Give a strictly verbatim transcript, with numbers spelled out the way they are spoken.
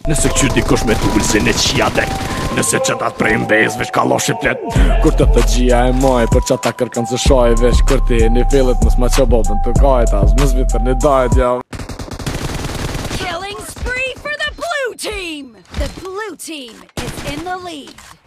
Nëse këqyr dikush me tull si në qia dek. Nëse që ta prej mbez veç ka loshi plet. Kur të të gjia e maj, për që ta kërkan se shaj veç. Kur ti një fillet mës ma që bobën të gajt. As mës vitër një dajt ja. Killing spree for the blue team! The blue team is in the lead.